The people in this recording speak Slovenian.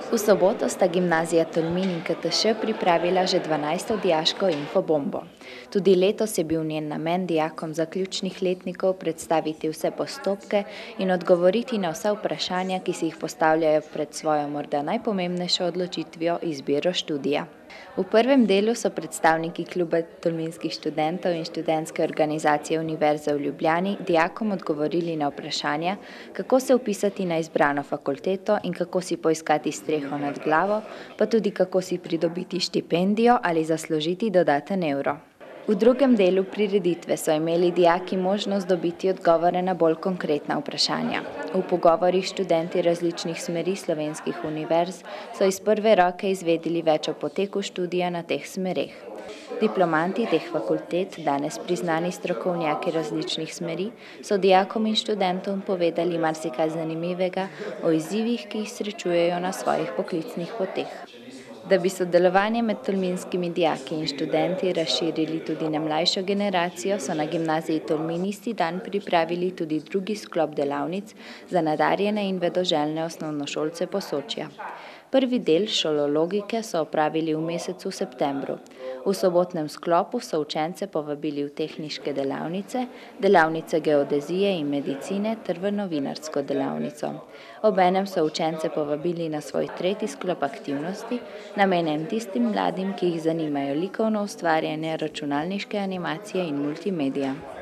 V soboto sta gimnazija Tolmin in KTŠ pripravila že 12. dijaško infobombo. Tudi letos je bil njen namen dijakom zaključnih letnikov predstaviti vse postopke in odgovoriti na vsa vprašanja, ki si jih postavljajo pred svojo morda najpomembnejšo odločitvijo izbiro študija. V prvem delu so predstavniki Kluba tolminskih študentov in študentske organizacije Univerze v Ljubljani dijakom odgovorili na vprašanja, kako se vpisati na izbrano fakulteto in kako si poiskati streho nad glavo, pa tudi kako si pridobiti štipendijo ali zaslužiti dodaten evro. V drugem delu prireditve so imeli dijaki možnost dobiti odgovore na bolj konkretna vprašanja. V pogovorih študenti različnih smeri slovenskih univerz so iz prve roke izvedeli več o poteku študija na teh smereh. Diplomanti teh fakultet, danes priznani strokovnjaki različnih smeri, so dijakom in študentom povedali marsikaj zanimivega o izzivih, ki jih srečujejo na svojih poklicnih poteh. Da bi sodelovanje med tolminskimi dijaki in študenti razširili tudi na mlajšo generacijo, so na gimnaziji Tolmin isti dan pripravili tudi drugi sklop delavnic za nadarjene in vedoželjne osnovnošolce Posočja. Prvi del šolologike so opravili v mesecu septembru. V sobotnem sklopu so učence povabili v tehniške delavnice, delavnice geodezije in medicine ter v novinarsko delavnico. Obenem so učence povabili na svoj tretji sklop aktivnosti, namenjen tistim mladim, ki jih zanimajo likovno ustvarjanje, računalniške animacije in multimedija.